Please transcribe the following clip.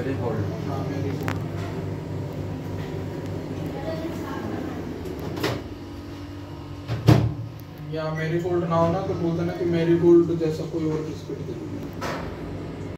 मेरी गोल्ड। हाँ मेरी गोल्ड। या मेरी गोल्ड ना हो ना तो बोलते ना कि मेरी गोल्ड जैसा कोई और बिस्किट दे दो।